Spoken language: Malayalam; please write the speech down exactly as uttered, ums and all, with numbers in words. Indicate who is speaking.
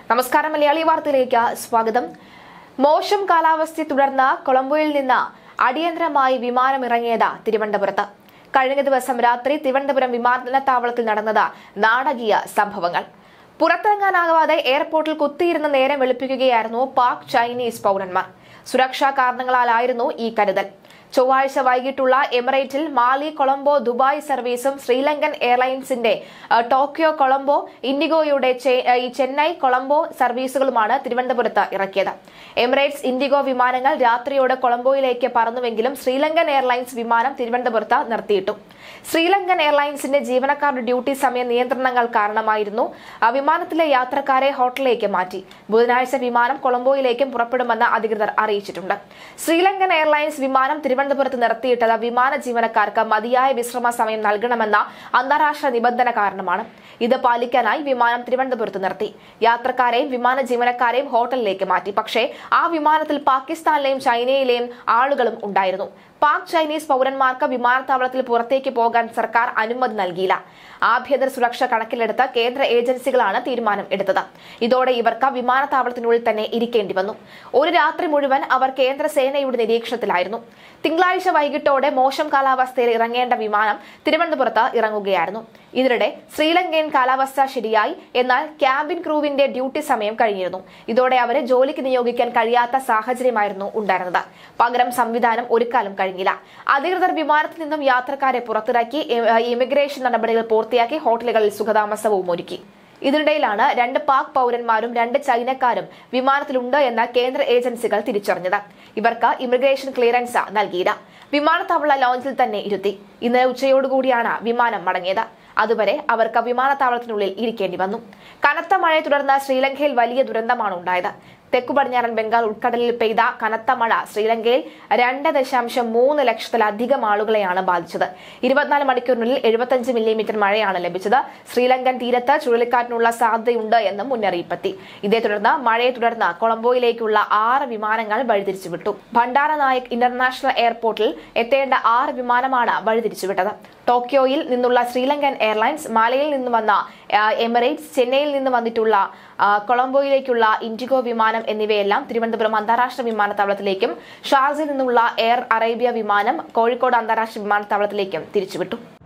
Speaker 1: നമസ്കാരം, മലയാളി വാർത്തയിലേക്ക് സ്വാഗതം. മോശം കാലാവസ്ഥയെ തുടർന്ന് കൊളംബോയിൽ നിന്ന് അടിയന്തരമായി വിമാനമിറങ്ങിയത് തിരുവനന്തപുരത്ത്. കഴിഞ്ഞ ദിവസം രാത്രി തിരുവനന്തപുരം വിമാനത്താവളത്തിൽ നടന്നത് നാടകീയ സംഭവങ്ങൾ. പുറത്തിറങ്ങാനാകാതെ എയർപോർട്ടിൽ കുത്തിയിരുന്ന നേരം വെളുപ്പിക്കുകയായിരുന്നു പാക് ചൈനീസ് പൌരന്മാർ. സുരക്ഷാ കാരണങ്ങളാലായിരുന്നു ഈ കരുതൽ. ചൊവ്വാഴ്ച വൈകിട്ടുള്ള എമിറേറ്റിൽ മാലി കൊളംബോ ദുബായ് സർവീസും ശ്രീലങ്കൻ എയർലൈൻസിന്റെ ടോക്കിയോ കൊളംബോ ഇൻഡിഗോയുടെ ചെന്നൈ കൊളംബോ സർവീസുകളുമാണ് തിരുവനന്തപുരത്ത് ഇറക്കിയത്. എമിറേറ്റ്സ് ഇൻഡിഗോ വിമാനങ്ങൾ രാത്രിയോടെ കൊളംബോയിലേക്ക് പറന്നുവെങ്കിലും ശ്രീലങ്കൻ എയർലൈൻസ് വിമാനം തിരുവനന്തപുരത്ത് നിർത്തിയിട്ടു. ശ്രീലങ്കൻ എയർലൈൻസിന്റെ ജീവനക്കാരുടെ ഡ്യൂട്ടി സമയ നിയന്ത്രണങ്ങൾ കാരണമായിരുന്നു വിമാനത്തിലെ യാത്രക്കാരെ ഹോട്ടലിലേക്ക് മാറ്റി. ബുധനാഴ്ച വിമാനം കൊളംബോയിലേക്കും പുറപ്പെടുമെന്ന് അധികൃതർ അറിയിച്ചിട്ടുണ്ട്. ശ്രീലങ്കൻ എയർലൈൻസ് വിമാനം തിരുവനന്തപുരത്ത് നിർത്തിയിട്ടത് വിമാന ജീവനക്കാർക്ക് മതിയായ വിശ്രമ സമയം നൽകണമെന്ന അന്താരാഷ്ട്ര നിബന്ധന കാരണമാണ്. ഇത് പാലിക്കാനായി വിമാനം തിരുവനന്തപുരത്ത് നിർത്തി. യാത്രക്കാരെയും വിമാന ജീവനക്കാരെയും ഹോട്ടലിലേക്ക് മാറ്റി. പക്ഷേ ആ വിമാനത്തിൽ പാകിസ്ഥാനിലെയും ചൈനയിലെയും ആളുകളും ഉണ്ടായിരുന്നു. പാക് ചൈനീസ് പൌരന്മാർക്ക് വിമാനത്താവളത്തിൽ പുറത്തേക്ക് പോകാൻ സർക്കാർ അനുമതി നൽകിയില്ല. ആഭ്യന്തര സുരക്ഷ കണക്കിലെടുത്ത് കേന്ദ്ര ഏജൻസികളാണ് തീരുമാനം എടുത്തത്. ഇതോടെ ഇവർക്ക് വിമാനത്താവളത്തിനുള്ളിൽ തന്നെ ഇരിക്കേണ്ടി വന്നു. ഒരു രാത്രി മുഴുവൻ അവർ കേന്ദ്ര സേനയുടെ നിരീക്ഷണത്തിലായിരുന്നു. തിങ്കളാഴ്ച വൈകിട്ടോടെ മോശം കാലാവസ്ഥയിൽ ഇറങ്ങേണ്ട വിമാനം തിരുവനന്തപുരത്ത് ഇറങ്ങുകയായിരുന്നു. ഇതിനിടെ ശ്രീലങ്കൻ കാലാവസ്ഥ ശരിയായി, എന്നാൽ ക്യാബിൻ ക്രൂവിന്റെ ഡ്യൂട്ടി സമയം കഴിഞ്ഞിരുന്നു. ഇതോടെ അവരെ ജോലിക്ക് നിയോഗിക്കാൻ കഴിയാത്ത സാഹചര്യമായിരുന്നു ഉണ്ടായിരുന്നത്. പകരം സംവിധാനം ഒരുക്കാനും കഴിഞ്ഞില്ല. അധികൃതർ വിമാനത്തിൽ നിന്നും യാത്രക്കാരെ പുറത്തിറക്കി ഇമിഗ്രേഷൻ നടപടികൾ പൂർത്തിയാക്കി ഹോട്ടലുകളിൽ സുഖതാമസവും ഒരുക്കി. ഇതിനിടയിലാണ് രണ്ട് പാക് പൌരന്മാരും രണ്ട് ചൈനക്കാരും വിമാനത്തിലുണ്ട് എന്ന് കേന്ദ്ര ഏജൻസികൾ തിരിച്ചറിഞ്ഞത്. ഇവർക്ക് ഇമിഗ്രേഷൻ ക്ലിയറൻസ് നൽകിയില്ല. വിമാനത്താവള ലോഞ്ചിൽ തന്നെ ഇരുത്തി. ഇന്നലെ ഉച്ചയോടുകൂടിയാണ് വിമാനം മടങ്ങിയത്. അതുവരെ അവർക്ക് വിമാനത്താവളത്തിനുള്ളിൽ ഇരിക്കേണ്ടി വന്നു. കനത്ത മഴയെ തുടർന്ന് ശ്രീലങ്കയിൽ വലിയ ദുരന്തമാണ് ഉണ്ടായത്. തെക്കു പടിഞ്ഞാറൻ ബംഗാൾ ഉൾക്കടലിൽ പെയ്ത കനത്ത മഴ ശ്രീലങ്കയിൽ രണ്ട് ദശാംശം മൂന്ന് ലക്ഷത്തിലധികം ആളുകളെയാണ് ബാധിച്ചത്. ഇരുപത്തിനാല് മണിക്കൂറിനുള്ളിൽ എഴുപത്തിയഞ്ച് മില്ലിമീറ്റർ മഴയാണ് ലഭിച്ചത്. ശ്രീലങ്കൻ തീരത്ത് ചുഴലിക്കാറ്റിനുള്ള സാധ്യതയുണ്ട് എന്നും മുന്നറിയിപ്പെത്തി. ഇതേ തുടർന്ന് മഴയെ തുടർന്ന് കൊളംബോയിലേക്കുള്ള ആറ് വിമാനങ്ങൾ വഴിതിരിച്ചുവിട്ടു. ഭണ്ഡാരനായക് ഇന്റർനാഷണൽ എയർപോർട്ടിൽ എത്തേണ്ട ആറ് വിമാനമാണ് വഴിതിരിച്ചുവിട്ടത്. ടോക്കിയോയിൽ നിന്നുള്ള ശ്രീലങ്കൻ എയർലൈൻസ്, മാലയിൽ നിന്ന് വന്ന എമിറേറ്റ്സ്, ചെന്നൈയിൽ നിന്ന് വന്നിട്ടുള്ള കൊളംബോയിലേക്കുള്ള ഇൻഡിഗോ വിമാനം എന്നിവയെല്ലാം തിരുവനന്തപുരം അന്താരാഷ്ട്ര വിമാനത്താവളത്തിലേക്കും ഷാർജയിൽ നിന്നുള്ള എയർ അറേബ്യ വിമാനം കോഴിക്കോട് അന്താരാഷ്ട്ര വിമാനത്താവളത്തിലേക്കും തിരിച്ചുവിട്ടു.